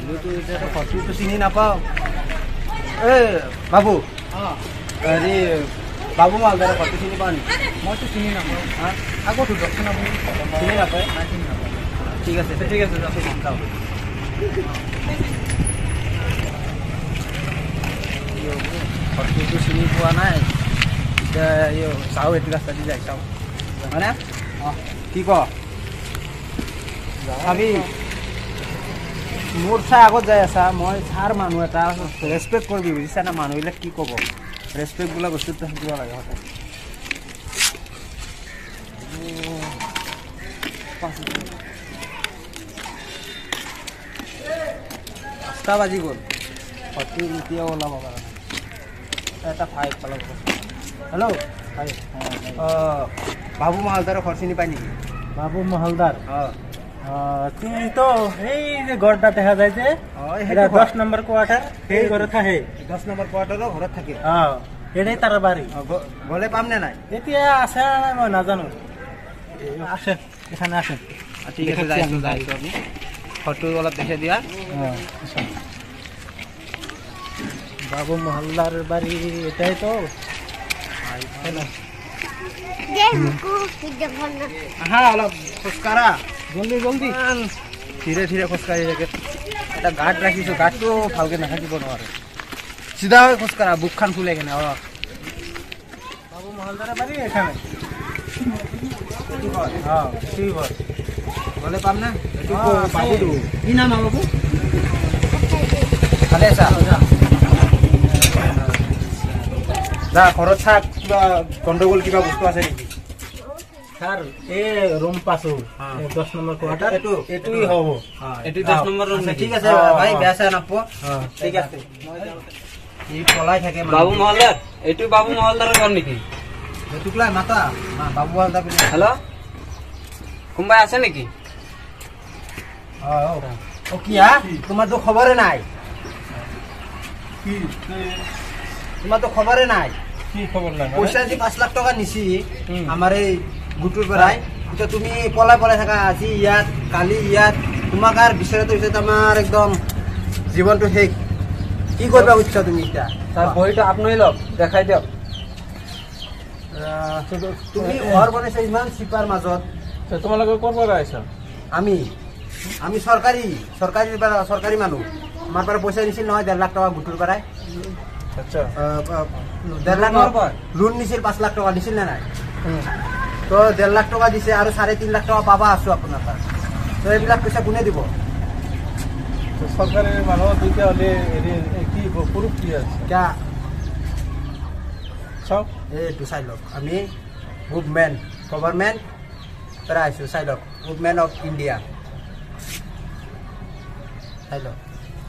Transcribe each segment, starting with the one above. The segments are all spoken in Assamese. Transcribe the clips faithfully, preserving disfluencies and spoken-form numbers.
ফটোটো চিনি নাপাওঁ। এই বাবু হেৰি বাবু মালদাৰ ফটো চিনি পাওঁ নেকি? মইতো চিনি নাপাওঁ। হা আকৌ সোধকচোন আপুনি। চিনি নাপায়? চিনি নাপায়। ঠিক আছে ঠিক আছে যাওক যাওক। ফটোটো চিনি পোৱা নাই এতিয়া এই চাওঁ এইটো ৰাস্তা দি যাই চাওঁ হয়নে? অঁ কি ক ভাবি মোৰ চাই আগত যাই আছা মই ছাৰ মানুহ এটা ৰেচপেক্ট কৰিবি বুজিছা না মানুহবিলাক কি ক'ব ৰেচপেক্ট বোলা বস্তুটো থাকিব লাগে সদায় পাঁচটা বাজি গ'ল ফটো এতিয়াও ওলাব পৰা নাই এটা ফাইভ পালাব হেল্ল' ফাইভ অঁ বাবু মহালদাৰৰ ঘৰ চিনি পায় নেকি? বাবু মহালদাৰ অঁ তুমি তো এই যে ঘৰটা দেখা যায় যে দশ নম্বৰ কোৱাৰ্টাৰ সেই ঘৰত থাকে দশ নম্বৰ কোৱাৰ্টাৰৰ ঘৰত থাকে অঁ এটাই তাৰ বাৰী গ'লে পাম নে নাই? এতিয়া আছে নাই মই নাজানো আছে এখানে আছে ঠিক আছে যাইছোঁ যাইছোঁ আমি ফটো অলপ দেখাই দিয়া অঁ বাবু মহল্লার বাড়ি এটাই তো হ্যাঁ অলপ খোজকাঢ়া জলদি জলদি ধীরে ধীরে খোজকাঢ়ি থাকে এটা গাৰ্ড ৰাখিছোঁ গাৰ্ডটো ভালকে নাথাকিব নোৱাৰে চিধা হৈ খোজকাঢ়া বুকখন ফুলে কেনে অঁ বাবু মহল্লাৰ বাড়ি এখানে অঁ ঠিক হয় গ'লে পাম না বাবুটো কি নাম বাবু ভালে আছা যা ঘৰত চাক কিবা গণ্ডগোল কিবা বস্তু আছে নেকি স্যার এ রুম পাসো দশ নম্বর কোয়ার্টার এটু এটুই হবো এটু দশ নম্বর রুম ঠিক আছে ভাই বেসা নাপো ঠিক আছে এই পলাই থাকে বাবু মহল্লার এটু বাবু মহল্লার ঘর নাকি এটুকলা মাতা না বাবু মহল্লার হ্যালো কোনবা আছে নাকি ও ও কিয়া তোমার তো খবরে নাই কি তোমার তো খবরে নাই কি খবর নাই পয়সা যে পাঁচ লাখ টাকা নিছি আমার এই গুটুর পৰাই এতিয়া তুমি পলাই পলাই থাকা আজি ইয়াত কালি ইয়াত তোমাক আর বিচাৰতে হৈছে তোমাৰ একদম জীৱনটো শেষ কি কৰিবা উচ্ছা তুমি এতিয়া স্যার বইটা আপনি লওক দেখাই দিয়ক তুমি ঘৰ বনাইছা ইমান চিপাৰ মাজত তোমালোকে ক'ৰ পৰা আহিছা আমি আমি সরকারি সরকারি সরকারি মানুহ আমাৰ পৰা পইচা নিছিল নহয় দেড় লাখ টাকা গুটুৰ পৰাই আচ্ছা দেড় লাখ লোন নিছিল পাঁচ লাখ টাকা দিছিল না নাই তো দেড় লাখ টাকা দিছে আর সাড়ে তিন লাখ টাকা পাবা আছো আপনার তার তো এইবিলাক পয়সা কোনে দিব সরকারের মানুষ দুইটা হলে কি প্রুফ কি আছে কা সব এইটো চাই লওক আমি মুভমেন্ট গভর্নমেন্ট পৰা আইছো চাই লওক মুভমেন্ট অফ ইন্ডিয়া চাই লওক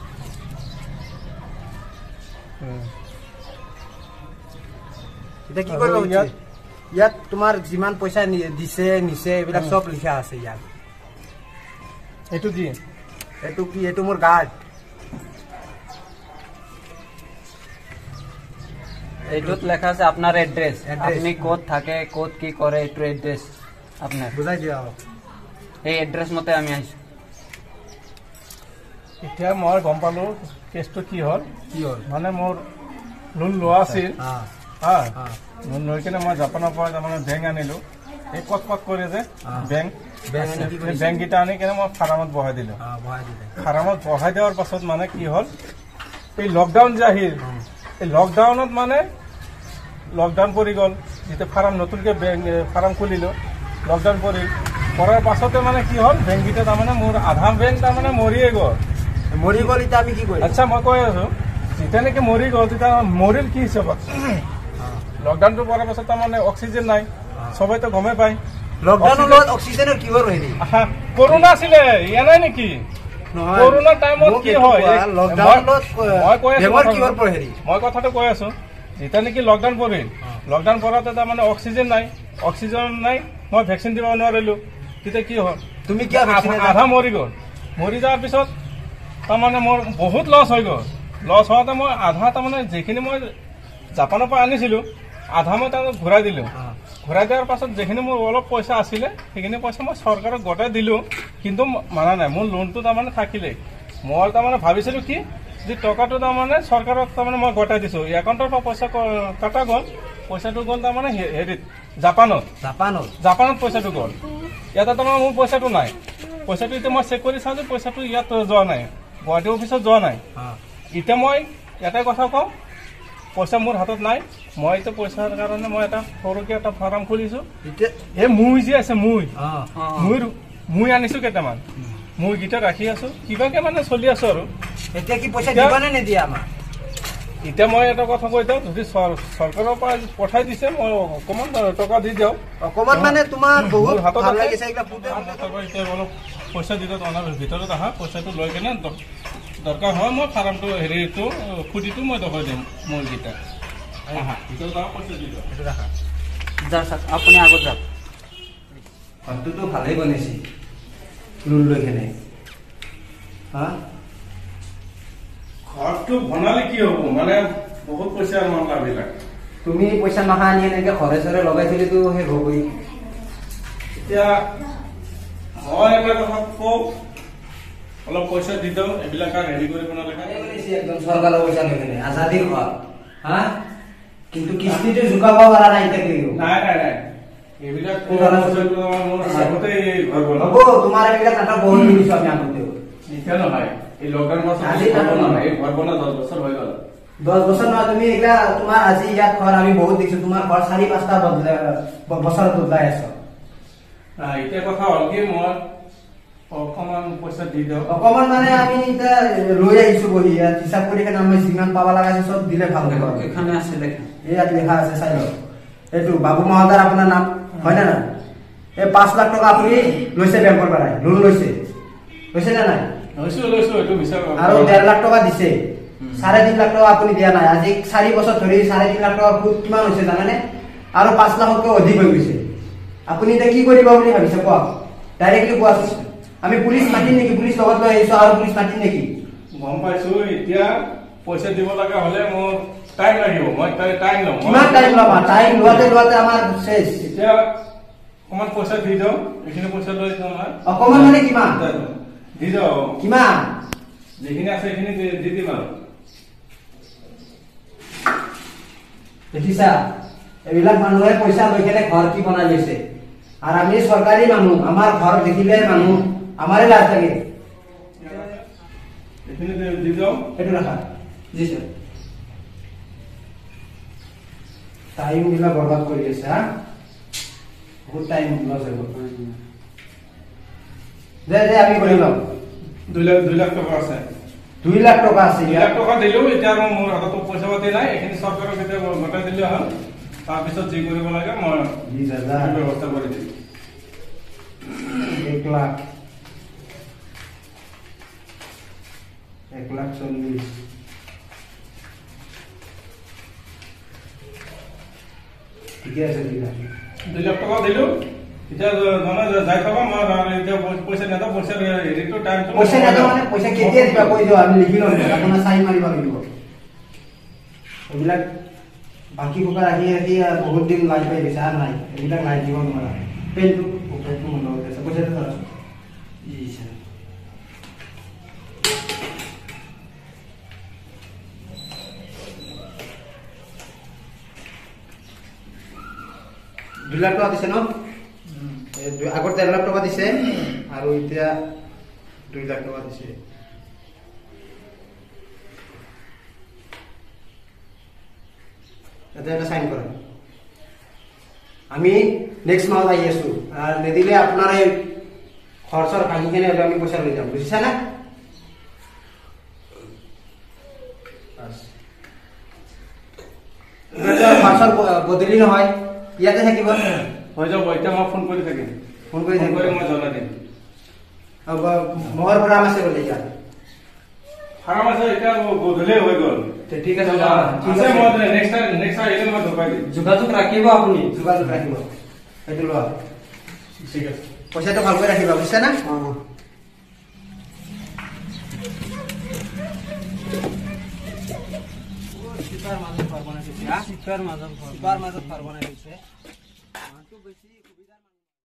এটা কি কৰিব ইয়াত ইয়াত তোমাৰ যিমান পইচা দিছে নিছে এইবিলাক সব লিখা আছে ইয়াত এটু কি এটু কি এটু মোৰ গাৰ্ড এইটোত লেখা আছে আপনার এড্রেস আপনি কোত থাকে কোত কি করে এটু এড্রেস আপনার বুঝাই দিয়া এই এড্রেস মতে আমি আইছো এতিয়া মই গম পালো কেছটো কি হল কি হল মানে মোৰ লোন লোৱা আছিল হ্যাঁ লোন লৈ কিনে মই জাপানৰ পৰা মানে বেংক আনিলো এই কত কত কৰে যে বেংক বেংক গীতা আনি কিনে মই ফাৰ্মত বহাই দিলো ফাৰ্মত বহাই দেওয়াৰ পাছত মানে কি হল এই লকডাউন যে আহিল এই লকডাউনত মানে লকডাউন পৰি গ'ল যেতিয়া ফাৰ্ম নতুনকে ফাৰ্ম খুলিলো লকডাউন পৰি পৰাৰ পাছতে মানে কি হল বেংক গীতা তাৰমানে মোৰ আধা বেংক তাৰমানে মৰিয়ে গ'ল মৰি গ'ল এতিয়া আমি কি কৰিম আচ্ছা মই কৈ আছো যেতিয়া নেকি মৰি গ'ল তেতিয়া মৰিল কি হিচাপত লকডাউনটো পৰাৰ পাছত তাৰমানে অক্সিজেন নাই সবাই তো গমে পায় লকডাউনত অক্সিজেনৰ কি হ'ল হেৰি কৰোনা আছিলে ইয়া নাই নেকি কৰোনা টাইমত কি হয় লকডাউনত মই কৈ আছো বেমাৰ কি হ'ল হেৰি মই কথাটো কৈ আছো যেতিয়া নেকি লকডাউন পৰিল লকডাউন পৰাতে তাৰমানে অক্সিজেন নাই অক্সিজেন নাই মই ভেকচিন দিব নোৱাৰিলো তেতিয়া কি হ'ল তুমি কি আধা মৰি গ'ল মৰি যোৱাৰ পিছত তাৰমানে মোৰ বহুত লছ হৈ গ'ল লছ হোৱাতে মই আধা তাৰমানে যিখিনি মই জাপানৰ পৰা আনিছিলো আধা মই তাৰমানে ঘূৰাই দিলো ঘূৰাই দিয়াৰ পাছত যিখিনি মোৰ অলপ পইচা আছিলে সেইখিনি পইচা মই চৰকাৰক গতাই দিলো কিন্তু মানা নাই মোৰ লোনটো তাৰমানে থাকিলে মই তাৰমানে ভাবিছিলোঁ কি যে টকাটো তাৰমানে চৰকাৰক তাৰমানে মই গতাই দিছোঁ একাউণ্টৰ পৰা পইচা কটা গ'ল পইচাটো গ'ল তাৰমানে হেৰিত জাপানত জাপানত জাপানত পইচাটো গ'ল ইয়াতে তাৰমানে মোৰ পইচাটো নাই পইচাটো এতিয়া মই চেক কৰি চাওঁ যে পইচাটো ইয়াত যোৱা নাই গুৱাহাটী অফিচত যোৱা নাই এতিয়া মই এটাই কথা কওঁ পইচা মোৰ হাতত নাই মই এতিয়া পইচাৰ কাৰণে মই এটা সৰুকৈ এটা ফাৰ্ম খুলিছোঁ এই মুই যে আছে মুই মুই মুই আনিছোঁ কেইটামান মুই গীটা ৰাখি আছোঁ কিবাকে মানে চলি আছোঁ আৰু এতিয়া কি পইচা দিবা নে নিদিয়া আমাক এতিয়া মই এটা কথা কৈ দিওঁ যদি চৰকাৰৰ পৰা পঠাই দিছে মই অকণমান টকা দি দিওঁ অকণমান মানে তোমাৰ বহুত হাতত ভাল লাগিছে এতিয়া অলপ পইচা দি দিওঁ অনাৰ ভিতৰত আহা পইচাটো লৈ কেনে দৰকাৰ হয় মই ফাৰ্মটো হেৰিটো খুঁটিটো মই দখল দিম মুৰ্গীটা ভিতৰত আহা পইচা দি দিওঁ সেইটো ৰাখা যাওক চাওক আপুনি আগত যাওক ঘৰটোতো ভালেই বনাইছে লোন লৈ কেনে হা ঘৰটো বনালে কি হ'ব মানে বহুত পইচাৰ মামলাবিলাক তুমি পইচা মাহা আনি এনেকে ঘৰে চৰে লগাই থলেতো সেই হ'বই এতিয়া মই এটা কথা কওঁ অলপ পইচা দি দিওঁ এইবিলাক আৰু হেৰি কৰিব নালাগে একদম চৰকাৰৰ পইচা লৈ কেনে আজাদীৰ ঘৰ হা কিন্তু কিস্তিটো জোকাব পৰা নাই এতিয়া কি নাই নাই নাই এইবিলাক আগতে ঘৰ বনাব তোমাৰ এইবিলাক নাটক বহুত শুনিছো আমি আগতেও এতিয়া নহয় এই লকডাউন বছৰ নহয় এই ঘৰ বনা দহ বছৰ হৈ গ'ল দহ বছৰ নহয় তুমি এইগিলা তোমাৰ আজি ইয়াত ঘৰ আমি বহুত দেখিছো তোমাৰ ঘৰ চাৰি পাঁচটা বছৰত বদলাই আছ এতিয়া কথা হ'ল কি মই অকণমান পইচা দি দিওঁ অকণমান মানে আমি এতিয়া লৈ আহিছো বহি ইয়াত হিচাপ কৰি কেনে আমি যিমান পাব লগা আছে চব দিলে ভাল হ'ব এখানে আছে লেখা ইয়াত লেখা আছে চাই লওক এইটো বাবু মহোদয় আপোনাৰ নাম হয় না নাই এই পাঁচ লাখ টকা আপুনি লৈছে বেংকৰ পৰাই লোন লৈছে লৈছে নে নাই লৈছো লৈছো এইটো বিচাৰ আৰু ডেৰ লাখ টকা দিছে চাৰে তিন লাখ টকা আপুনি দিয়া নাই আজি চাৰি বছৰ ধৰি চাৰে তিন লাখ টকা সুদ কিমান হৈছে জানেনে আৰু পাঁচ লাখতকৈ অধিক হৈ গৈছে আপুনি এতিয়া কি কৰিব বুলি ভাবিছে কওক ডাইৰেক্টলি কোৱাচোন আমি পুলিচ মাতিম নেকি পুলিচ লগত লৈ আহিছো আৰু পুলিচ মাতিম নেকি গম পাইছো এতিয়া পইচা দিব লগা হ'লে মোৰ টাইম লাগিব মই টাইম ল'ম কিমান টাইম ল'বা টাইম লোৱাতে লোৱাতে আমাৰ শেষ এতিয়া অকণমান পইচা দি দিওঁ এইখিনি পইচা লৈ যাওঁ অকণমান মানে কিমান দি যাওঁ কিমান যিখিনি আছে সেইখিনি দি দিম আৰু দেখিছা এইবিলাক মানুহে পইচা লৈ কেনে ঘৰ কি বনাই লৈছে আৰু আমি চৰকাৰী মানুহ আমাৰ ঘৰ দেখিলে মানুহ আমাৰে লাজ লাগে এইখিনি দি যাওঁ সেইটো ৰাখা জি ছাৰ টাইম বিলাক বৰবাদ কৰি আছে হা বহুত টাইম লছ হৈ গ'ল দে দে আমি কৰি লওঁ দুই লাখ দুই লাখ টকা আছে দুই লাখ টকা আছে দুই লাখ টকা দিলেও এতিয়া আৰু মোৰ হাতত পইচা পাতি নাই এইখিনি চৰকাৰক এতিয়া গতাই দিলে হ'ল তাৰপিছত যি কৰিব লাগে মই ব্যৱস্থা কৰি দিম এক লাখ এক লাখ চল্লিছ ঠিকে আছে দুই লাখ দুই লাখ টকা দিলো এতিয়া মানে যাই থকা মই এতিয়া পইচা নেদাওঁ পইচা হেৰিটো টাইমটো পইচা নেদাওঁ মানে পইচা কেতিয়া দিবা কৈ দিওঁ আমি লিখি ল'ম আপোনাৰ চাইন মাৰিব লাগিব এইবিলাক বাকী সোপা ৰাখি ৰাখি বহুত দিন লাজ পাই গৈছে আৰু নাই এইবিলাক নাই দিব নোৱাৰা পেনটো পেনটো বন্ধ হৈ আছে পইচাটো ধৰাচোন দুই লাখ টকা দিছে ন আগত ডেৰ লাখ টকা দিছে আৰু এতিয়া দুই লাখ টকা দিছে এটা এটা সাইন করেন আমি নেক্সট মান্থ আই আছো আর নেদিলে আপনার এই খরচর কাহি কেনে হলে আমি পয়সা লই যাম বুঝিছা না খরচর বদলি নহয় ইয়াতে থাকিব হৈ যাব এতিয়া মই ফোন কৰি থাকিম ফোন কৰি থাকিম মই জনাই দিম মোহৰ ফাৰ্ম আছে বোলে ইয়াত ফাৰ্ম আছে এতিয়া গধূলি হৈ গ'ল ঠিক আছে ঠিক আছে মই নেক্সট টাইম নেক্সট টাইম এদিন মই ধপাই দিম যোগাযোগ ৰাখিব আপুনি যোগাযোগ ৰাখিব এইটো লোৱা ঠিক আছে পইচাটো ভালকৈ ৰাখিবা বুজিছা না অঁ সিপাৰ মাজত ফাৰ বনাই দিছে সিপাৰ মাজত ফাৰ বনাই দিছে